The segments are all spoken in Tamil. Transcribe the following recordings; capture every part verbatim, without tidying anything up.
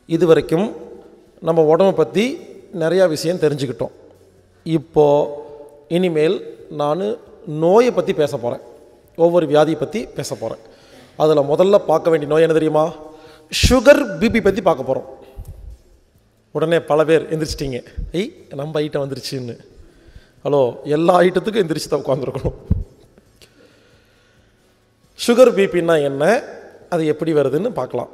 இது வரைக்கும் நம்ம உடம்பை பற்றி நிறையா விஷயம் தெரிஞ்சுக்கிட்டோம். இப்போது இனிமேல் நான் நோயை பற்றி பேச போகிறேன். ஒவ்வொரு வியாதியை பற்றி பேச போகிறேன். அதில் முதல்ல பார்க்க வேண்டிய நோய் என்ன தெரியுமா? சுகர் பிபி பற்றி பார்க்க போகிறோம். உடனே பல பேர் எந்திரிச்சிட்டிங்க, ஐய் நம்ம ஐட்டம் வந்துருச்சுன்னு. ஹலோ, எல்லா ஐட்டத்துக்கும் எந்திரிச்சு தான் உட்காந்துருக்கணும். சுகர் பிபின்னா என்ன, அது எப்படி வருதுன்னு பார்க்கலாம்.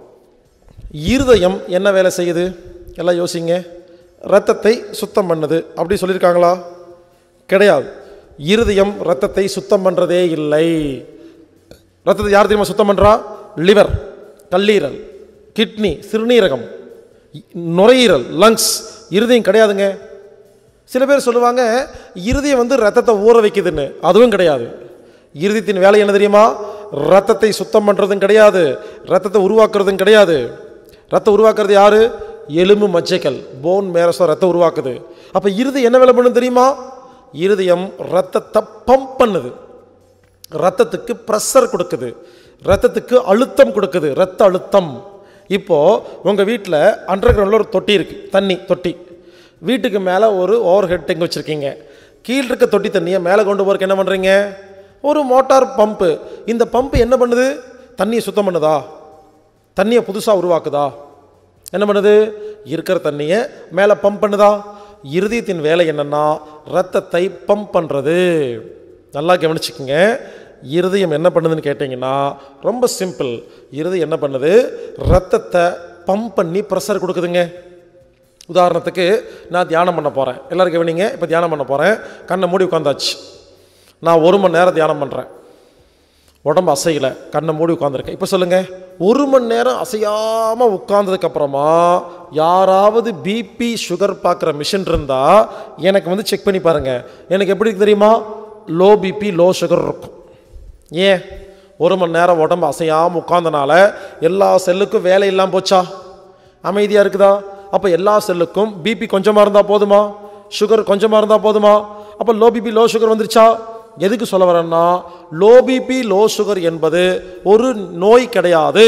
இருதயம் என்ன வேலை செய்யுது? எல்லாம் யோசிங்க. இரத்தத்தை சுத்தம் பண்ணுது அப்படி சொல்லியிருக்காங்களா? கிடையாது. இருதயம் இரத்தத்தை சுத்தம் பண்ணுறதே இல்லை. இரத்தத்தை யார் தெரியுமா சுத்தம் பண்ணுறா? லிவர், கல்லீரல், கிட்னி, சிறுநீரகம், நுரையீரல், லங்ஸ். இருதயம் கிடையாதுங்க. சில பேர் சொல்லுவாங்க இருதயம் வந்து ரத்தத்தை ஊற வைக்குதுன்னு. அதுவும் கிடையாது. இருதயத்தின் வேலை என்ன தெரியுமா? ரத்தத்தை சுத்தம் பண்ணுறதும் கிடையாது, ரத்தத்தை உருவாக்குறதும் கிடையாது. ரத்தம் உருவாக்குறது யாரு? எலும்பு மஜ்ஜைகள், போன் மேரஸோ ரத்தம் உருவாக்குது. அப்போ இருதயம் என்ன வேலை பண்ணுது தெரியுமா? இருதயம் ரத்தத்தை பம்ப் பண்ணுது, ரத்தத்துக்கு ப்ரெஷர் கொடுக்குது, ரத்தத்துக்கு அழுத்தம் கொடுக்குது, ரத்த அழுத்தம். இப்போது உங்கள் வீட்டில் அண்டர் கிரவுண்டில் ஒரு தொட்டி இருக்குது, தண்ணி தொட்டி. வீட்டுக்கு மேலே ஒரு ஓவர் ஹெட் டேங்க் வச்சுருக்கீங்க. கீழே இருக்க தொட்டி தண்ணியை மேலே கொண்டு போகிறதுக்கு என்ன பண்ணுறீங்க? ஒரு மோட்டார் பம்பு. இந்த பம்பு என்ன பண்ணுது? தண்ணியை சுத்தம் பண்ணுதா? தண்ணியை புதுசாக உருவாக்குதா? என்ன பண்ணுது? இருக்கிற தண்ணியை மேலே பம்ப் பண்ணுதா? இருதயத்தின் வேலை என்னென்னா ரத்தத்தை பம்ப் பண்ணுறது. நல்லா கவனிச்சுக்கோங்க. இருதயம் என்ன பண்ணுதுன்னு கேட்டிங்கன்னா ரொம்ப சிம்பிள். இருதயம் என்ன பண்ணுது? ரத்தத்தை பம்ப் பண்ணி ப்ரெஷர் கொடுக்குதுங்க. உதாரணத்துக்கு நான் தியானம் பண்ண போகிறேன். எல்லோரும் கவனிங்க. இப்போ தியானம் பண்ண போகிறேன். கண்ணை மூடி உட்காந்தாச்சு. நான் ஒரு மணி நேரம் தியானம் பண்ணுறேன். உடம்பு அசையலை, கண்ணை மூடி உட்காந்துருக்கேன். இப்போ சொல்லுங்கள், ஒரு மணி நேரம் அசையாமல் உட்கார்ந்ததுக்கப்புறமா யாராவது பிபி சுகர் பார்க்குற மிஷின் இருந்தால் எனக்கு வந்து செக் பண்ணி பாருங்கள். எனக்கு எப்படி தெரியுமா? லோ பிபி லோ சுகர் இருக்கும். ஏன்? ஒரு மணி நேரம் உடம்பு அசையாமல் உட்கார்ந்தனால எல்லா செல்லுக்கும் வேலை இல்லாமல் போச்சா? அமைதியாக இருக்குதா? அப்போ எல்லா செல்லுக்கும் பிபி கொஞ்சமாக இருந்தால் போதுமா? சுகர் கொஞ்சமாக இருந்தால் போதுமா? அப்போ லோ பிபி லோ சுகர் வந்துருச்சா? எதுக்கு சொல்ல வரேன்னா, லோ பிபி லோ சுகர் என்பது ஒரு நோய் கிடையாது.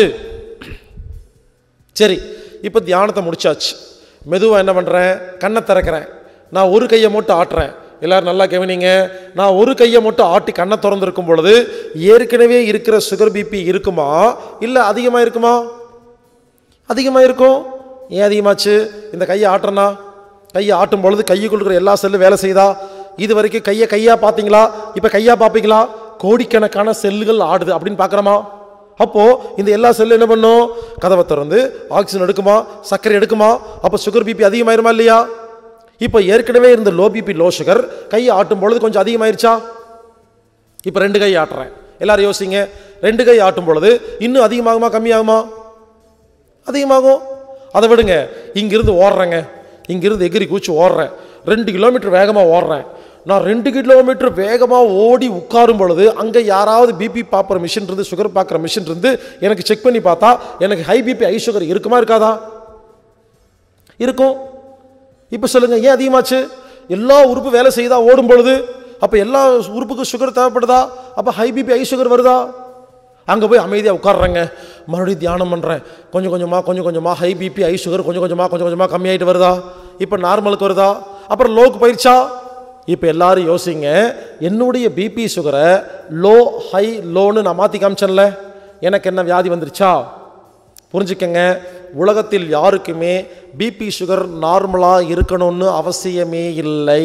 சரி, இப்போ தியானத்தை முடிச்சாச்சு. மெதுவாக என்ன பண்ணுறேன்? கண்ணை திறக்கிறேன். நான் ஒரு கையை மட்டும் ஆட்டுறேன். எல்லோரும் நல்லா கவனிங்க. நான் ஒரு கையை மட்டும் ஆட்டி கண்ணை திறந்துருக்கும் பொழுது ஏற்கனவே இருக்கிற சுகர் பிபி இருக்குமா இல்லை அதிகமாக இருக்குமா? அதிகமாக இருக்கும். ஏன் அதிகமாச்சு? இந்த கையை ஆட்டுறனா? கையை ஆட்டும் பொழுது கையுக்குள்ள இருக்கிற எல்லா செல்லும் வேலை செய்தா? இது வரைக்கும் கையை கையாக பார்த்தீங்களா? இப்போ கையாக பார்ப்பீங்களா? கோடிக்கணக்கான செல்லுகள் ஆடுது அப்படின்னு பார்க்குறோமா? அப்போது இந்த எல்லா செல்லும் என்ன பண்ணும்? கதவை திறந்து ஆக்சிஜன் எடுக்குமா, சர்க்கரை எடுக்குமா? அப்போ சுகர் பிபி அதிகமாயிருமா இல்லையா? இப்போ ஏற்கனவே இருந்த லோ பிபி லோ சுகர் கையை ஆட்டும் பொழுது கொஞ்சம் அதிகமாயிருச்சா? இப்போ ரெண்டு கை ஆட்டுறேன். எல்லாரும் யோசிங்க. ரெண்டு கை ஆட்டும் பொழுது இன்னும் அதிகமாகுமா கம்மியாகுமா? அதிகமாகும். அதை விடுங்க. இங்கிருந்து ஓடுறேங்க, இங்கிருந்து எகிரி கூச்சி ஓடுறேன். ரெண்டு கிலோமீட்டர் வேகமாக ஓடுறேன். நான் ரெண்டு கிலோமீட்டர் வேகமாக ஓடி உட்காரும் பொழுது அங்கே யாராவது பிபி பார்க்குற மிஷின் இருந்து சுகர் பார்க்குற மிஷின் இருந்து எனக்கு செக் பண்ணி பார்த்தா எனக்கு ஹை பிபி ஹை சுகர் இருக்குமா இருக்காதா? இருக்கும். இப்போ சொல்லுங்கள், ஏன் அதிகமாச்சு? எல்லா உறுப்பு வேலை செய்தா ஓடும் பொழுது. அப்போ எல்லா உறுப்புக்கும் சுகர் தேவைப்படுதா? அப்போ ஹை பிபி ஹை சுகர் வருதா? அங்கே போய் அமைதியாக உட்காடுறேங்க. மறுபடியும் தியானம் பண்ணுறேன். கொஞ்சம் கொஞ்சமாக கொஞ்சம் கொஞ்சமாக ஹை பிபி ஹை சுகர் கொஞ்சம் கொஞ்சமாக கொஞ்சம் கொஞ்சமாக கம்மியாகிட்டு வருதா? இப்போ நார்மலுக்கு வருதா? அப்புறம் லோக்கு போயிடுச்சா? இப்போ எல்லாரும் யோசிங்க. என்னுடைய பிபி சுகரை லோ ஹை லோன்னு நான் மாற்றி காமிச்சேன்ல, எனக்கு என்ன வியாதி வந்துருச்சா? புரிஞ்சுக்கங்க. உலகத்தில் யாருக்குமே பிபி சுகர் நார்மலாக இருக்கணும்னு அவசியமே இல்லை.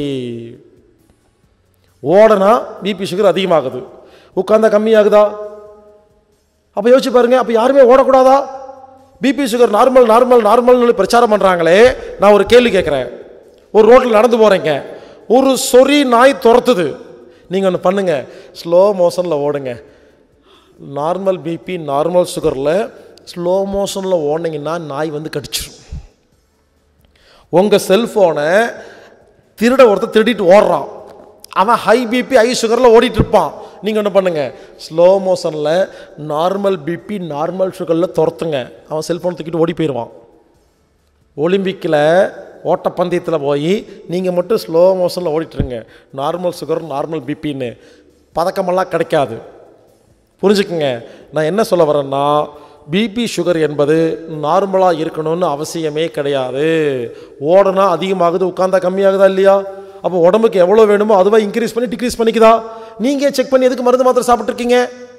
ஓடனா பிபி சுகர் அதிகமாகுது, உட்கார்ந்தா கம்மியாகுதா? அப்போ யோசிச்சு பாருங்க. அப்போ யாருமே ஓடக்கூடாதா? பிபி சுகர் நார்மல் நார்மல் நார்மல்னு பிரச்சாரம் பண்ணுறாங்களே. நான் ஒரு கேள்வி கேட்குறேன். ஒரு ரோட்டில் நடந்து போகிறேங்க, ஒரு சொறி நாய் துரத்துது. நீங்கள் ஒன்று பண்ணுங்கள், ஸ்லோ மோஷனில் ஓடுங்க. நார்மல் பிபி நார்மல் சுகரில் ஸ்லோ மோஷனில் ஓடினீங்கன்னா நாய் வந்து கடிச்சிடும். உங்கள் செல்ஃபோனை திருட ஒருத்தர் திருடிட்டு ஓடுறான். அவன் ஹை பிபி ஹை சுகரில் ஓடிட்டு இருப்பான். நீங்கள் என்ன பண்ணுங்கள், ஸ்லோ மோஷனில் நார்மல் பிபி நார்மல் சுகரில் துரத்துங்க. அவன் செல்ஃபோன் தூக்கிட்டு ஓடி போயிடுவான். ஒலிம்பிக்கில் ஓட்டப்பந்தயத்தில் போய் நீங்கள் மட்டும் ஸ்லோ மோஷனில் ஓடிட்டுருங்க, நார்மல் சுகர் நார்மல் பிபின்னு பதக்கமெல்லாம் கிடைக்காது. புரிஞ்சுக்குங்க. நான் என்ன சொல்ல வரேன்னா, பிபி சுகர் என்பது நார்மலாக இருக்கணும்னு அவசியமே கிடையாது. ஓடனா அதிகமாகுது, உட்கார்ந்தா கம்மியாகுதா இல்லையா? அப்போ உடம்புக்கு எவ்வளோ வேணுமோ அதுவா இன்க்ரீஸ் பண்ணி டிக்ரீஸ் பண்ணிக்குதா? நீங்கள் செக் பண்ணி எதுக்கு மருந்து மாத்திரை சாப்பிட்ருக்கீங்க?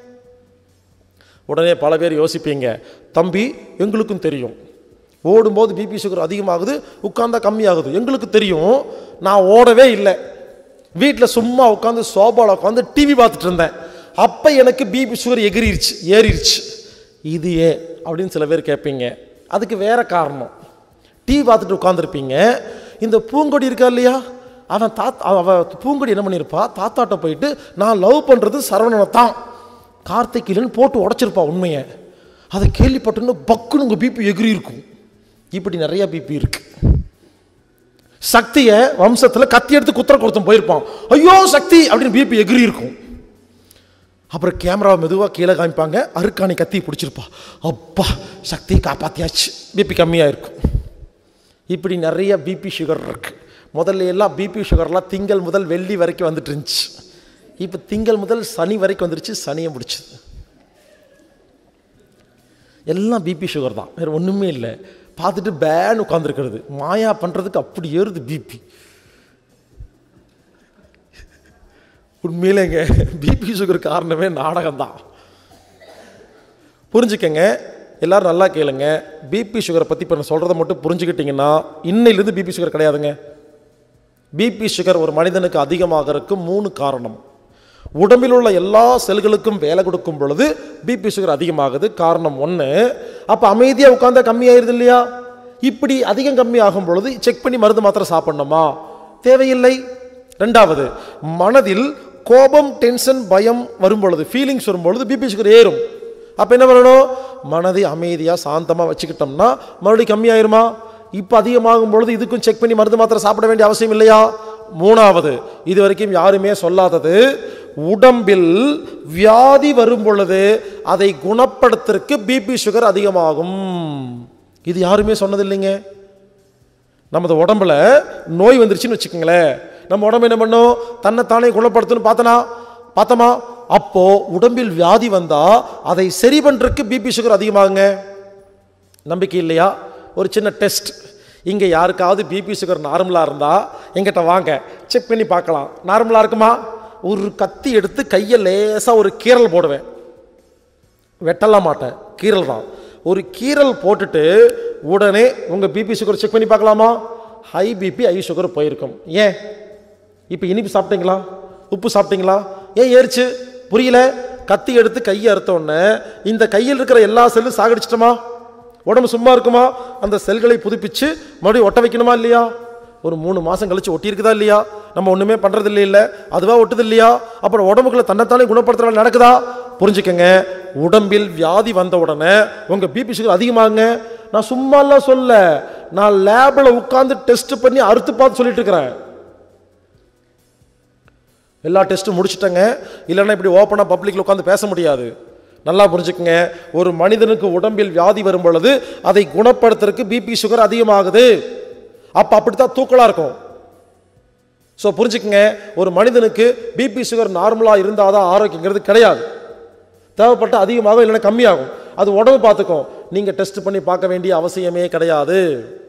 உடனே பல பேர் யோசிப்பீங்க, தம்பி எங்களுக்கும் தெரியும் ஓடும்போது பிபி சுகர் அதிகமாகுது, உட்கார்ந்தா கம்மியாகுது, எங்களுக்கு தெரியும். நான் ஓடவே இல்லை, வீட்டில் சும்மா உட்காந்து சோபாவில் உட்காந்து டிவி பார்த்துட்டு இருந்தேன், அப்போ எனக்கு பிபி சுகர் எகிரிருச்சு ஏறிடுச்சு. இது ஏன் அப்படின்னு சில பேர் கேட்பீங்க. அதுக்கு வேற காரணம். டிவி பார்த்துட்டு உட்காந்துருப்பீங்க, இந்த பூங்கொடி இருக்கா இல்லையா, அவன் தாத்தா அவன் பூங்கொடி என்ன பண்ணியிருப்பா, தாத்தாட்ட போயிட்டு நான் லவ் பண்ணுறது சரவணனை தான் கார்த்திகிலன்னு போட்டு உடச்சிருப்பா உண்மையை. அதை கேள்விப்பட்டுன்னு பக்குன்னு உங்கள் பிபி எகிரி இருக்கும். இப்படி நிறைய பிபி இருக்கு. சக்தியை வம்சத்தில் கத்தி எடுத்து குத்திர கொடுத்தும் போயிருப்பான், ஐயோ சக்தி அப்படின்னு பிபி எகிரி இருக்கும். அப்புறம் கேமராவை மெதுவாக கீழே காமிப்பாங்க, அருக்காணி கத்தி பிடிச்சிருப்பா, அப்பா சக்தியை காப்பாற்றியாச்சு, பிபி கம்மியாக இருக்கும். இப்படி நிறைய பிபி சுகர் இருக்கு. முதல்ல எல்லாம் பிபி சுகர்லாம் திங்கள் முதல் வெள்ளி வரைக்கும் வந்துட்டு இருந்துச்சு. இப்போ திங்கள் முதல் சனி வரைக்கும் வந்துருச்சு, சனியை முடிச்சுது. எல்லாம் பிபி சுகர் தான், வேறு ஒன்றுமே இல்லை. பார்த்துட்டு பேன் உட்காந்துருக்கிறது, மாயா பண்ணுறதுக்கு அப்படி ஏறுது பிபி. உண்மையிலேங்க பிபி சுகர் காரணமே நாடகம்தான். புரிஞ்சுக்கங்க, எல்லாரும் நல்லா கேளுங்க. பிபி சுகரை பற்றி இப்போ நான் சொல்கிறத மட்டும் புரிஞ்சுக்கிட்டிங்கன்னா இன்னையிலேருந்து பிபி சுகர் கிடையாதுங்க. பிபி சுகர் ஒரு மனிதனுக்கு அதிகமாகிறதுக்கு மூணு காரணம். உடம்பில் உள்ள எல்லா செல்களுக்கும் வேலை கொடுக்கும் பொழுது பிபி சுகர் அதிகமாகுது, காரணம் ஒன்று. அப்போ அமைதியாக உட்காந்தா கம்மியாயிருது இல்லையா? இப்படி அதிகம் கம்மி ஆகும் பொழுது செக் பண்ணி மருந்து மாத்திரை சாப்பிடணுமா? தேவையில்லை. ரெண்டாவது, மனதில் கோபம், டென்ஷன், பயம் வரும் பொழுது, ஃபீலிங்ஸ் வரும் பொழுது பிபி சுகர் ஏறும். அப்போ என்ன பண்ணணும்? மனதை அமைதியாக சாந்தமாக வச்சுக்கிட்டோம்னா மறுபடியும் கம்மியாயிருமா? இப்போ அதிகமாகும் பொழுது இதுக்கும் செக் பண்ணி மருந்து மாத்திரை சாப்பிட வேண்டிய அவசியம் இல்லையா? மூணாவது, இது வரைக்கும் யாருமே சொல்லாதது, உடம்பில் வியாதி வரும் பொழுது அதை குணப்படுத்துறதுக்கு பிபி சுகர் அதிகமாகும். இது யாருமே சொன்னது இல்லைங்க. நமது உடம்புல நோய் வந்துருச்சுன்னு வச்சுக்கோங்களேன், நம்ம உடம்பு என்ன பண்ணும்? தன்னைத்தானே குணப்படுத்தணும் பார்த்தனா பார்த்தமா அப்போ உடம்பில் வியாதி வந்தா அதை சரி பண்றதுக்கு பிபி சுகர் அதிகமாகுங்க. நம்பிக்கை இல்லையா? ஒரு சின்ன டெஸ்ட். இங்கே யாருக்காவது பிபி சுகர் நார்மலாக இருந்தால் எங்கிட்ட வாங்க, செக் பண்ணி பார்க்கலாம். நார்மலாக இருக்குமா? ஒரு கத்தி எடுத்து கையை லேசாக ஒரு கீரல் போடுவேன், வெட்டலாம் மாட்டேன், கீரல் தான். ஒரு கீரல் போட்டுட்டு உடனே உங்கள் பிபி சுகர் செக் பண்ணி பார்க்கலாமா? ஹை பிபி ஹை சுகர் போயிருக்கும். ஏன்? இப்போ இனிப்பு சாப்பிட்டீங்களா, உப்பு சாப்பிட்டீங்களா, ஏன் ஏறிச்சு? புரியல. கத்தி எடுத்து கையை அறுத்தோடனே இந்த கையில் இருக்கிற எல்லா செல்லும் சாகடிச்சிட்டோமா? உடம்பு சும்மா இருக்குமா? அந்த செல்களை புதுப்பிச்சு மறுபடியும் ஒட்ட வைக்கணுமா இல்லையா? ஒரு மூணு மாதம் கழிச்சு ஒட்டி இருக்குதா இல்லையா? நம்ம ஒன்றுமே பண்ணுறது இல்லை இல்லை அதுவாக ஒட்டுது இல்லையா? அப்புறம் உடம்புக்குள்ள தன்னைத்தானே குணப்படுத்துற நடக்குதா? புரிஞ்சுக்கங்க, உடம்பில் வியாதி வந்த உடனே உங்கள் பிபி சுகர் அதிகமாகுங்க. நான் சும்மாலாம் சொல்ல, நான் லேபில் உட்காந்து டெஸ்ட் பண்ணி அறுத்து பார்த்து சொல்லிட்டு இருக்கிறேன். எல்லா டெஸ்ட்டும் முடிச்சுட்டேங்க, இல்லைன்னா இப்படி ஓப்பனாக பப்ளிக்கில் உட்காந்து பேச முடியாது. நல்லா புரிஞ்சுக்குங்க, ஒரு மனிதனுக்கு உடம்பில் வியாதி வரும் பொழுது அதை குணப்படுத்துறதுக்கு பிபி சுகர் அதிகமாகுது. அப்போ அப்படித்தான் தூக்கலாக இருக்கும். ஸோ புரிஞ்சுக்குங்க, ஒரு மனிதனுக்கு பிபி சுகர் நார்மலாக இருந்தால் தான் ஆரோக்கியங்கிறது கிடையாது. தேவைப்பட்ட அதிகமாகும், இல்லைன்னா கம்மியாகும். அது உடம்பு பார்த்துக்கும், நீங்கள் டெஸ்ட் பண்ணி பார்க்க வேண்டிய அவசியமே கிடையாது.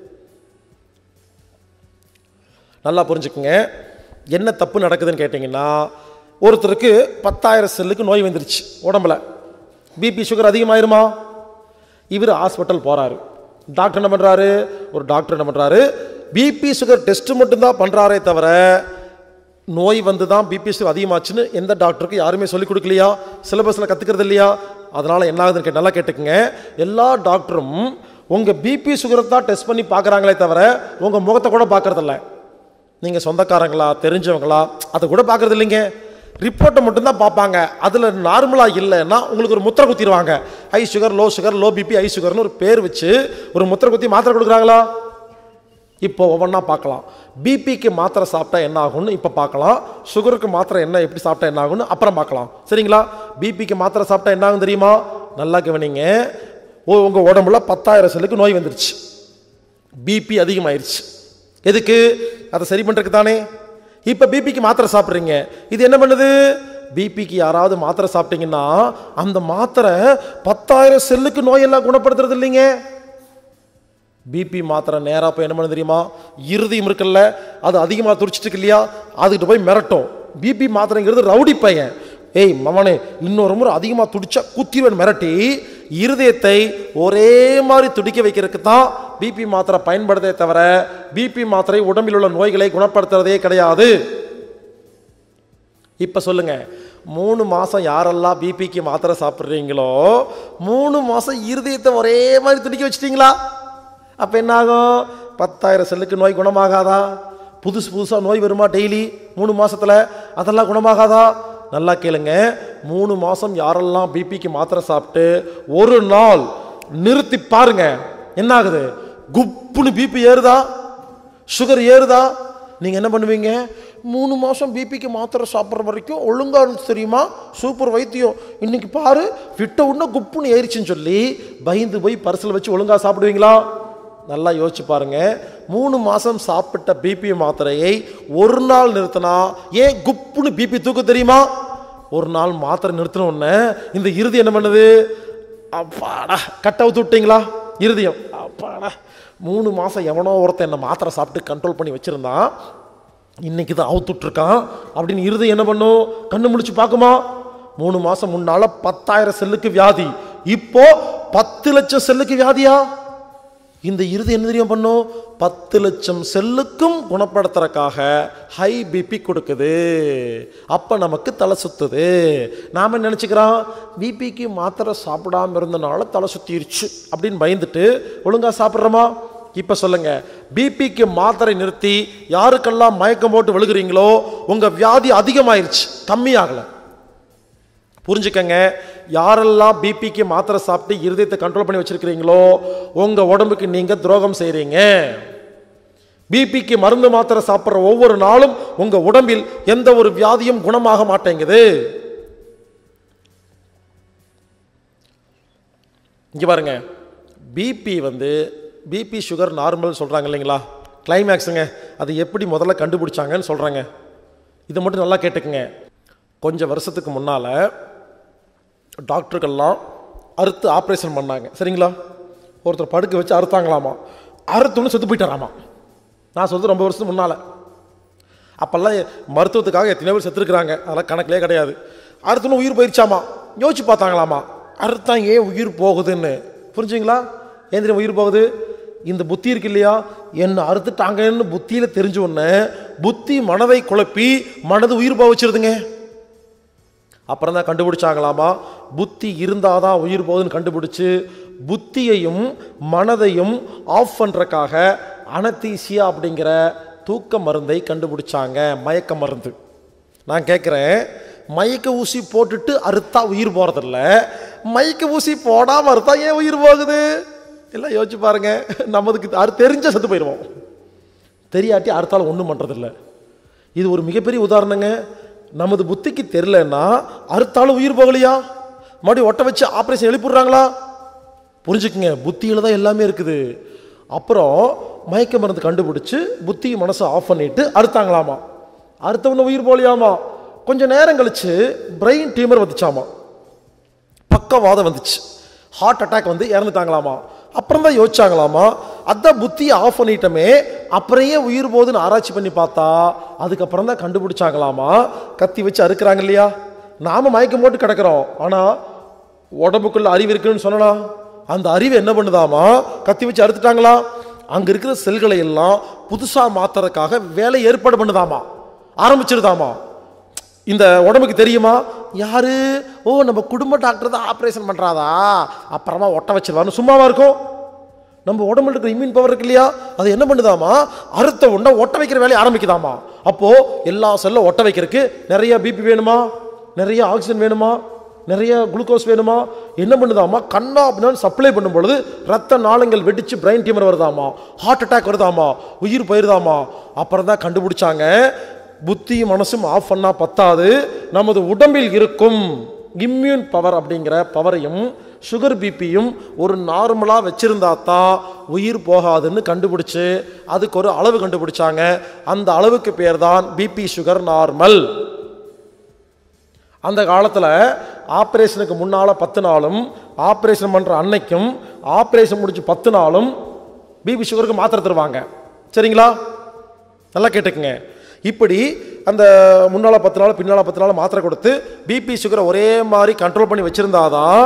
நல்லா புரிஞ்சுக்குங்க, என்ன தப்பு நடக்குதுன்னு கேட்டிங்கன்னா, ஒருத்தருக்கு பத்தாயிரம் செல்லுக்கு நோய் வந்துருச்சு உடம்புல, பிபி சுகர் அதிகமாயிருமா? இவர் ஹாஸ்பிட்டல் போகிறாரு, டாக்டர் என்ன பண்ணுறாரு? ஒரு டாக்டர் என்ன பண்ணுறாரு? பிபி சுகர் டெஸ்ட் மட்டும்தான் பண்ணுறாரே தவிர நோய் வந்து தான் பிபி சுகர் அதிகமாச்சுன்னு எந்த டாக்டருக்கு யாருமே சொல்லிக் கொடுக்கலையா? சிலபஸில் கற்றுக்கிறது இல்லையா? அதனால் என்ன ஆகுதுன்னு கேட்டு நல்லா கேட்டுக்குங்க, எல்லா டாக்டரும் உங்கள் பிபி சுகரை தான் டெஸ்ட் பண்ணி பார்க்குறாங்களே தவிர உங்கள் முகத்தை கூட பார்க்குறதில்ல. நீங்கள் சொந்தக்காரங்களா தெரிஞ்சவங்களா அதை கூட பார்க்குறது இல்லைங்க, ரிப்போர்ட்டை மட்டும்தான் பார்ப்பாங்க. அதில் நார்மலாக இல்லைன்னா உங்களுக்கு ஒரு முத்திரை குத்திடுவாங்க. High sugar, low sugar, low BP, high சுகர்னு ஒரு பேர் வச்சு ஒரு முத்திரை குத்தி மாத்திரை கொடுக்குறாங்களா? இப்போ ஒவ்வொன்றா பார்க்கலாம். பிபிக்கு மாத்திரை சாப்பிட்டா என்ன ஆகும்னு இப்போ பார்க்கலாம். சுகருக்கு மாத்திரை என்ன எப்படி சாப்பிட்டா என்ன ஆகும்னு அப்புறம் பார்க்கலாம். சரிங்களா? பிபிக்கு மாத்திரை சாப்பிட்டா என்ன ஆகும் தெரியுமா? நல்லா கவனிங்க. ஓ, உங்கள் உடம்புல பத்தாயிரம் செல்லுக்கு நோய் வந்துருச்சு, பிபி அதிகமாயிருச்சு. எதுக்கு? அதை சரி பண்ணுறதுக்கு தானே. இப்போ பிபிக்கு மாத்திரை சாப்பிட்றீங்க, இது என்ன பண்ணுது? பிபிக்கு யாராவது மாத்திரை சாப்பிட்டீங்கன்னா அந்த மாத்திரை பத்தாயிரம் செல்லுக்கு நோயெல்லாம் குணப்படுத்துறது இல்லைங்க. பிபி மாத்திரை நேராக போய் என்ன பண்ண தெரியுமா, இருதயம் இருக்குல்ல அது அதிகமாக துடிச்சிட்டு இருக்கு இல்லையா, அதுக்கிட்ட போய் மிரட்டும். பிபி மாத்திரைங்கிறது ரவுடி பையன், ஏய் மவனே இன்னொரு முறை அதிகமாக துடிச்சா குத்திடுவேன் மிரட்டி இருதயத்தை ஒரே மாதிரி துடிக்க வைக்கிறதுக்கு தான் பிபி மாத்திரை பயன்படுத்தே தவிர பிபி மாத்திரை உடம்பில் உள்ள நோய்களை குணப்படுத்துறதே கிடையாது. இப்போ சொல்லுங்க, மூணு மாதம் யாரெல்லாம் பிபிக்கு மாத்திரை சாப்பிட்றீங்களோ மூணு மாதம் இருதயத்தை ஒரே மாதிரி துடிக்க வச்சிட்டிங்களா? அப்போ என்ன ஆகும்? பத்தாயிரம் செல்லுக்கு நோய் குணமாகாதா? புதுசு புதுசாக நோய் வருமா டெய்லி மூணு மாதத்தில்? அதெல்லாம் குணமாகாதா? நல்லா கேளுங்க, மூணு மாதம் யாரெல்லாம் பிபிக்கு மாத்திரை சாப்பிட்டு ஒரு நாள் நிறுத்தி பாருங்க, என்ன ஆகுது? குப்புன்னு பிபி ஏறுதா, சுகர் ஏறுதா? நீங்கள் என்ன பண்ணுவீங்க? மூணு மாதம் பிபிக்கு மாத்திரை சாப்பிட்ற வரைக்கும் ஒழுங்காக இருந்துச்சு தெரியுமா, சூப்பர் வைத்தியம், இன்னைக்கு பாரு விட்ட உடனே குப்புன்னு ஏறிச்சுன்னு சொல்லி பயந்து போய் பரிசில் வச்சு ஒழுங்காக சாப்பிடுவீங்களா? நல்லா யோசிச்சு பாருங்க. மூணு மாதம் சாப்பிட்ட பிபி மாத்திரையை ஒரு நாள் நிறுத்தினா ஏன் குப்புன்னு பிபி தூக்க தெரியுமா? ஒரு நாள் மாத்திரை நிறுத்தின உடனே இந்த இருதயம் என்ன பண்ணுது? அப்பாடா, கட் அவுத்து விட்டீங்களா இருதயம்? அப்பாடா, மூணு மாதம் எவனோ ஒருத்தன் என்ன மாத்திரை சாப்பிட்டு கண்ட்ரோல் பண்ணி வச்சுருந்தான், இன்னைக்கு தான் அவுத்துட்ருக்கான் அப்படின்னு இருதயம் என்ன பண்ணும்? கண்ணு முடிச்சு பார்க்குமா? மூணு மாதம் முன்னால் பத்தாயிரம் செல்லுக்கு வியாதி, இப்போ பத்து லட்சம் செல்லுக்கு வியாதியா? இந்த இருதயம் என்ன தெரியும் பண்ணும்? பத்து லட்சம் செல்லுக்கும் குணப்படுத்துறதுக்காக ஹை பிபி கொடுக்குது. அப்போ நமக்கு தலை சுத்துது. நாம் நினச்சிக்கிறோம் பிபிக்கு மாத்திரை சாப்பிடாம இருந்தனால தலை சுத்திருச்சு அப்படின்னு பயந்துட்டு ஒழுங்காக சாப்பிட்றோமா? இப்போ சொல்லுங்க, பிபிக்கு மாத்திரை நிறுத்தி யாருக்கெல்லாம் மயக்கம் போட்டு விழுகிறீங்களோ உங்கள் வியாதி அதிகமாயிருச்சு, கம்மியாகலை. புரிஞ்சுக்கங்க, யாரெல்லாம் பிபிக்கு மாத்திரை சாப்பிட்டு இருதயத்தை கண்ட்ரோல் பண்ணி வச்சிருக்கிறீங்களோ உங்க உடம்புக்கு நீங்க துரோகம் செய்றீங்க. பிபிக்கு மருந்து மாத்திரை சாப்பிட்ற ஒவ்வொரு நாளும் உங்க உடம்பில் எந்த ஒரு வியாதியும் குணமாக மாட்டேங்குது. இங்க பாருங்க, பிபி வந்து பிபி சுகர் நார்மல் சொல்றாங்க இல்லைங்களா, கிளைமேக்ஸுங்க. அது எப்படி முதல்ல கண்டுபிடிச்சாங்கன்னு சொல்றாங்க. இதை மட்டும் நல்லா கேட்டுக்குங்க. கொஞ்சம் வருஷத்துக்கு முன்னால் டாக்டர்கள்லாம் அறுத்து ஆப்ரேஷன் பண்ணாங்க, சரிங்களா? ஒருத்தர் படுக்க வச்சு அறுத்தாங்களாமா, அறுத்துன்னு செத்து போயிட்டாராமா. நான் சொல்கிறது ரொம்ப வருஷத்துக்கு முன்னால். அப்போல்லாம் மருத்துவத்துக்காக எத்தனை பேர் செத்துருக்குறாங்க, அதெல்லாம் கணக்கிலே கிடையாது. அறுத்துன்னு உயிர் போயிடுச்சாமா. யோசிச்சு பார்த்தாங்களாமா, அறுத்தான் ஏன் உயிர் போகுதுன்னு. புரிஞ்சுங்களா? ஏன் தெரியும் உயிர் போகுது? இந்த புத்தி இருக்கு இல்லையா, என்ன அறுத்துட்டாங்கன்னு புத்தியில் தெரிஞ்ச உடனே புத்தி மனதை குழப்பி மனது உயிர் போக வச்சிருதுங்க. அப்புறம் தான் கண்டுபிடிச்சாங்களாமா, புத்தி இருந்தால் தான் உயிர் போகுதுன்னு கண்டுபிடிச்சு புத்தியையும் மனதையும் ஆஃப் பண்ணுறக்காக அனத்தீசியா அப்படிங்கிற தூக்க மருந்தை கண்டுபிடிச்சாங்க, மயக்க மருந்து. நான் கேட்குறேன், மயக்க ஊசி போட்டுட்டு அறுத்தா உயிர் போகிறதில்ல, மயக்க ஊசி போடாமல் அறுத்தா ஏன் உயிர் போகுது? எல்லாம் யோசிச்சு பாருங்க. நமக்கு அறு தெரிஞ்ச செத்து போயிடுவோம், தெரியாட்டி அறுத்தாலும் ஒன்றும் பண்ணுறதில்ல. இது ஒரு மிகப்பெரிய உதாரணங்க. நமது புத்திக்கு தெரியலன்னா அறுத்தாலும் உயிர் போகலையா? மறுபடியும் ஒட்ட வச்சு ஆப்ரேஷன் எழுப்பிடுறாங்களா? புரிஞ்சுக்குங்க, புத்தியில் தான் எல்லாமே இருக்குது. அப்புறம் மயக்க மருந்து கண்டுபிடிச்சு புத்தி மனசை ஆஃப் பண்ணிட்டு அறுத்தாங்களாமா. அறுத்தவன உயிர் போகலையாமா. கொஞ்சம் நேரம் கழிச்சு பிரெயின் டியூமர் வந்துச்சாமா, பக்கவாதம் வந்துச்சு, ஹார்ட் அட்டாக் வந்து இறந்துட்டாங்களாமா. அப்புறம் தான் யோசிச்சாங்களாமா, அதான் புத்தியை ஆஃப் பண்ணிட்டோமே அப்புறம் ஏன் உயிர் போகுதுன்னு ஆராய்ச்சி பண்ணி பார்த்தா அதுக்கப்புறம் தான் கண்டுபிடிச்சாங்களாமா, கத்தி வச்சு அறுக்கிறாங்க இல்லையா, நாம மயக்கம் போட்டு கிடக்கிறோம், ஆனால் உடம்புக்குள்ள அறிவு இருக்குன்னு சொல்லலாம். அந்த அறிவு என்ன பண்ணுதாமா, கத்தி வச்சு அறுத்துட்டாங்களா, அங்கே இருக்கிற செல்களை எல்லாம் புதுசாக மாத்துறதுக்காக வேலை ஏற்பாடு பண்ணுதாமா, ஆரம்பிச்சிருதாமா. இந்த உடம்புக்கு தெரியுமா யாரு? ஓ, நம்ம குடும்ப டாக்டர் தான் ஆப்ரேஷன் பண்ணுறாதா, அப்புறமா ஒட்ட வச்சிருவான்னு சும்மாவா இருக்கும்? நம்ம உடம்புல இருக்கிற இம்யூன் பவர் இருக்கு இல்லையா, அது என்ன பண்ணுதாமா, அறுத்த உடனே ஒட்ட வைக்கிற வேலையை ஆரம்பிக்குதாமா. அப்போ எல்லா செல்லும் ஒட்ட வைக்கிறதுக்கு நிறைய பிபி வேணுமா, நிறைய ஆக்சிஜன் வேணுமா, நிறைய குளுக்கோஸ் வேணுமா, என்ன பண்ணுதாமா, கண்ணா அப்படின்னு சப்ளை பண்ணும் பொழுது ரத்த நாளங்கள் வெடிச்சு பிரெயின் டியூமர் வருதாமா, ஹார்ட் அட்டாக் வருதாமா, உயிர் போயிருதாமா. அப்புறம் தான் கண்டுபிடிச்சாங்க, புத்தியும் மனசும் ஆஃப் பண்ணா பத்தாது, நமது உடம்பில் இருக்கும் இம்யூன் பவர் அப்படிங்கிற பவரையும் சுகர் பிபியும் ஒரு நார்மலாக வச்சிருந்தா தான் உயிர் போகாதுன்னு கண்டுபிடிச்சு அதுக்கு ஒரு அளவு கண்டுபிடிச்சாங்க. அந்த அளவுக்கு பேர் தான் பிபி சுகர் நார்மல். அந்த காலத்தில் ஆப்ரேஷனுக்கு முன்னால் பத்து நாளும் ஆப்ரேஷன் பண்ணுற அன்னைக்கும் ஆப்ரேஷன் முடிச்சு பத்து நாளும் பிபி சுகருக்கு மாத்திரை தருவாங்க. சரிங்களா? நல்லா கேட்டுக்குங்க. இப்படி அந்த முன்னால் பத்து நாள் பின்னால் பத்து நாள் மாத்திரை கொடுத்து பிபி சுகரை ஒரே மாதிரி கண்ட்ரோல் பண்ணி வச்சுருந்தாதான்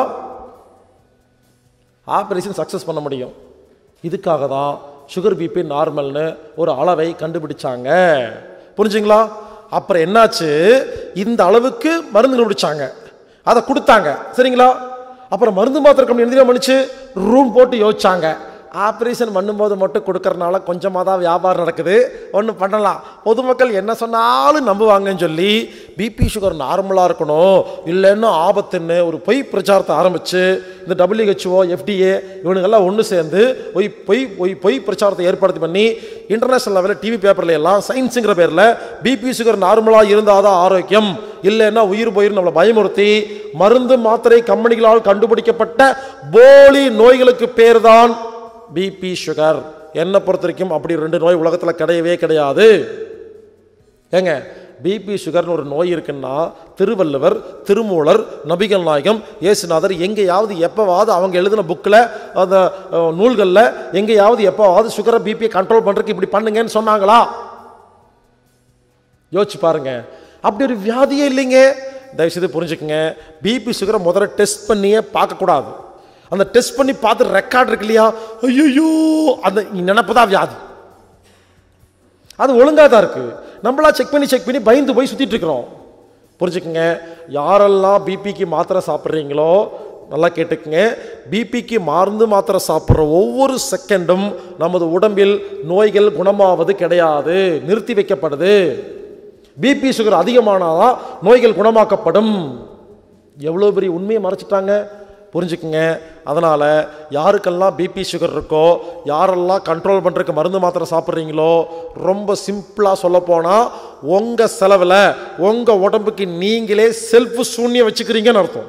ஆப்ரேஷன் சக்ஸஸ் பண்ண முடியும். இதுக்காக தான் சுகர் பிபி நார்மல்னு ஒரு அளவை கண்டுபிடிச்சாங்க. புரிஞ்சுங்களா? அப்புறம் என்னாச்சு, இந்த அளவுக்கு மருந்து கண்டுபிடிச்சாங்க, அதை கொடுத்தாங்க. சரிங்களா? அப்புறம் மருந்து மாத்திரை கம்பெனி என்ன பண்ணிச்சு, ரூம் போட்டு யோசிச்சாங்க. ஆப்ரேஷன் பண்ணும்போது மட்டும் கொடுக்கறனால கொஞ்சமாக தான் வியாபாரம் நடக்குது, ஒன்று பண்ணலாம், பொதுமக்கள் என்ன சொன்னாலும் நம்புவாங்கன்னு சொல்லி பிபி சுகர் நார்மலாக இருக்கணும் இல்லைன்னு ஆபத்துன்னு ஒரு பொய் பிரச்சாரத்தை ஆரம்பித்து இந்த டபிள்யூஹெச்ஓ எஃப்டிஏ இவனுங்கெல்லாம் ஒன்று சேர்ந்து பொய் பொய் பொய் பொய் பிரச்சாரத்தை ஏற்படுத்தி பண்ணி இன்டர்நேஷனல் லெவலில் டிவி பேப்பரில் எல்லாம் சயின்ஸுங்கிற பேரில் பிபி சுகர் நார்மலாக இருந்தால் தான் ஆரோக்கியம், இல்லைன்னா உயிர் போயிரு நம்மளை பயமுறுத்தி மருந்து மாத்திரை கம்பெனிகளால் கண்டுபிடிக்கப்பட்ட போலி நோய்களுக்கு பேர் தான் பிபி சுகர். என்னை பொறுத்த வரைக்கும் அப்படி ரெண்டு நோய் உலகத்தில் கிடையவே கிடையாது. ஏங்க, பிபி சுகர்னு ஒரு நோய் இருக்குன்னா திருவள்ளுவர், திருமூலர், நபிகள் நாயகம், இயேசுநாதர் எங்கேயாவது எப்போவாவது அவங்க எழுதின புக்கில் அந்த நூல்களில் எங்கேயாவது எப்போவாவது சுகரை பிபியை கண்ட்ரோல் பண்ணுறதுக்கு இப்படி பண்ணுங்கன்னு சொன்னாங்களா? யோசிச்சு பாருங்க. அப்படி ஒரு வியாதியே இல்லைங்க. தயவுசெய்து புரிஞ்சுக்குங்க, பிபி சுகரை முதல்ல டெஸ்ட் பண்ணியே பார்க்கக்கூடாது. அந்த டெஸ்ட் பண்ணி பார்த்து ரெக்கார்ட் இருக்கு இல்லையா, ஐயோ அந்த நினைப்பு தான் வியாதி. அது ஒழுங்காக தான் இருக்கு, நம்மளா செக் பண்ணி செக் பண்ணி பயந்து போய் சுத்திட்டு இருக்கிறோம். புரிஞ்சுக்குங்க, யாரெல்லாம் பிபிக்கு மாத்திரை சாப்பிட்றீங்களோ நல்லா கேட்டுக்குங்க, பிபிக்கு மருந்து மாத்திரை சாப்பிட்ற ஒவ்வொரு செகண்டும் நமது உடம்பில் நோய்கள் குணமாவது கிடையாது, நிறுத்தி வைக்கப்படுது. பிபி சுகர் அதிகமானாதான் நோய்கள் குணமாக்கப்படும். எவ்வளோ பெரிய உண்மையை மறைச்சிட்டாங்க. புரிஞ்சுக்குங்க. அதனால் யாருக்கெல்லாம் பிபி சுகர் இருக்கோ, யாரெல்லாம் கண்ட்ரோல் பண்ணுறதுக்கு மருந்து மாத்திரை சாப்பிட்றீங்களோ, ரொம்ப சிம்பிளாக சொல்லப்போனால் உங்கள் செலவில் உங்கள் உடம்புக்கு நீங்களே செல்ஃப் சூன்யம் வச்சுக்கிறீங்கன்னு அர்த்தம்.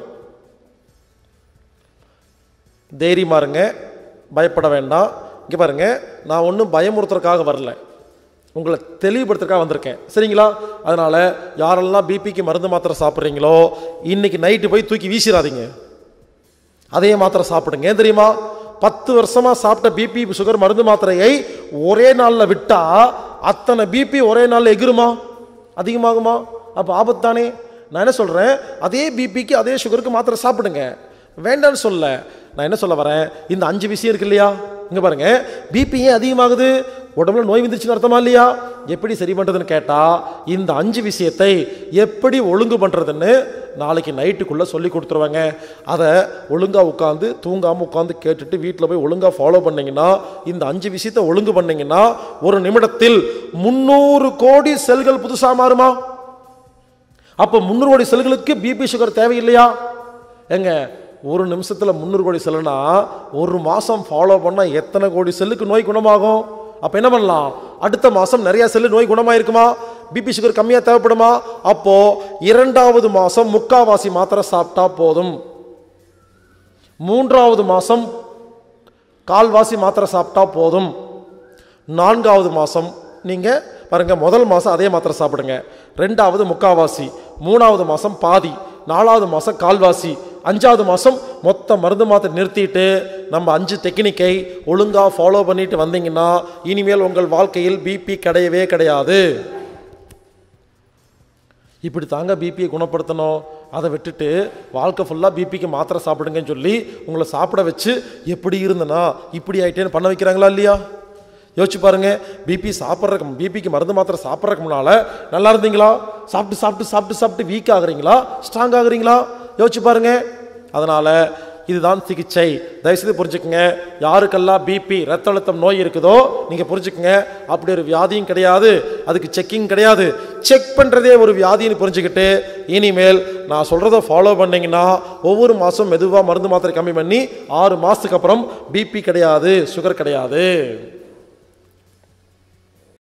தைரியமா இருங்க, பயப்பட வேண்டாம். இங்கே பாருங்க, நான் ஒன்றும் பயமுறுத்துறதுக்காக வரல, உங்களை தெளிவுபடுத்துறதுக்காக வந்திருக்கேன். சரிங்களா? அதனால் யாரெல்லாம் பிபிக்கு மருந்து மாத்திரை சாப்பிட்றீங்களோ இன்னைக்கு நைட்டு போய் தூக்கி வீசிடாதீங்க, அதே மாத்திரை சாப்பிடுங்க. ஏன் தெரியுமா, பத்து வருஷமா சாப்பிட்ட பிபி சுகர் மருந்து மாத்திரையை ஒரே நாளில் விட்டா அத்தனை பிபி ஒரே நாளில் எகிருமா, அதிகமாகுமா? அப்போ ஆபத்து தானே. நான் என்ன சொல்கிறேன், அதே பிபிக்கு அதே சுகருக்கு மாத்திரை சாப்பிடுங்க, வேண்டான்னு சொல்ல. நான் என்ன சொல்ல வரேன், இந்த அஞ்சு விஷயம் இருக்கு இல்லையா, இங்கே பாருங்க, பிபி ஏன் அதிகமாகுது, உடம்புல நோய் வந்துருச்சுன்னு அர்த்தமா இல்லையா? எப்படி சரி பண்ணுறதுன்னு கேட்டால் இந்த அஞ்சு விஷயத்தை எப்படி ஒழுங்கு பண்ணுறதுன்னு நாளைக்கு நைட்டுக்குள்ளே சொல்லி கொடுத்துருவாங்க. அதை ஒழுங்காக உட்காந்து தூங்காமல் உட்காந்து கேட்டுட்டு வீட்டில் போய் ஒழுங்காக ஃபாலோ பண்ணிங்கன்னா, இந்த அஞ்சு விஷயத்தை ஒழுங்கு பண்ணிங்கன்னா ஒரு நிமிடத்தில் முந்நூறு கோடி செல்கள் புதுசாக மாறுமா? அப்போ முந்நூறு கோடி செல்களுக்கு பிபி சுகர் தேவையில்லையா? எங்க ஒரு நிமிஷத்தில் முந்நூறு கோடி செல்லுனா ஒரு மாதம் ஃபாலோ பண்ணால் எத்தனை கோடி செல்லுக்கு நோய் குணமாகும்? அப்போ என்ன பண்ணலாம், அடுத்த மாதம் நிறைய செல்லு நோய் குணமாயிருக்குமா, பிபி சுகர் கம்மியாக தேவைப்படுமா? அப்போ இரண்டாவது மாதம் முக்காவாசி மாத்திரை சாப்பிட்டா போதும், மூன்றாவது மாதம் கால்வாசி மாத்திரை சாப்பிட்டா போதும், நான்காவது மாதம் நீங்கள் பாருங்க, முதல் மாதம் அதே மாத்திரை சாப்பிடுங்க, ரெண்டாவது முக்காவாசி, மூணாவது மாதம் பாதி, நாலாவது மாதம் கால்வாசி, அஞ்சாவது மாதம் மொத்த மருந்து மாத்திரை நிறுத்திட்டு நம்ம அஞ்சு டெக்னிக்கை ஒழுங்காக ஃபாலோ பண்ணிட்டு வந்தீங்கன்னா இனிமேல் உங்கள் வாழ்க்கையில் பிபி கிடையவே கிடையாது. இப்படி தாங்க பிபியை குணப்படுத்தணும். அதை விட்டுட்டு வாழ்க்கை ஃபுல்லாக பிபிக்கு மாத்திரை சாப்பிடுங்கன்னு சொல்லி உங்களை சாப்பிட வச்சு எப்படி இருந்தனா இப்படி ஆகிட்டேன்னு பண்ண வைக்கிறாங்களா இல்லையா? யோசிச்சு பாருங்க, பிபி சாப்பிட்றக்கு பிபிக்கு மருந்து மாத்திரை சாப்பிட்றதுக்கு முன்னால நல்லா இருந்தீங்களா? சாப்பிட்டு சாப்பிட்டு சாப்பிட்டு சாப்பிட்டு வீக் ஆகுறீங்களா, ஸ்ட்ராங் ஆகுறீங்களா? யோசிச்சு பாருங்க. அதனால இதுதான் சிகிச்சை. தயவுசெய்து புரிஞ்சுக்குங்க, யாருக்கெல்லாம் பிபி ரத்த அழுத்தம் நோய் இருக்குதோ நீங்கள் புரிஞ்சுக்குங்க, அப்படி ஒரு வியாதியும் கிடையாது, அதுக்கு செக்கிங் கிடையாது, செக் பண்ணுறதே ஒரு வியாதின்னு புரிஞ்சுக்கிட்டு இனிமேல் நான் சொல்கிறத ஃபாலோ பண்ணிங்கன்னா ஒவ்வொரு மாதம் மெதுவாக மருந்து மாத்திரை கம்மி பண்ணி ஆறு மாதத்துக்கு அப்புறம் பிபி கிடையாது, சுகர் கிடையாது.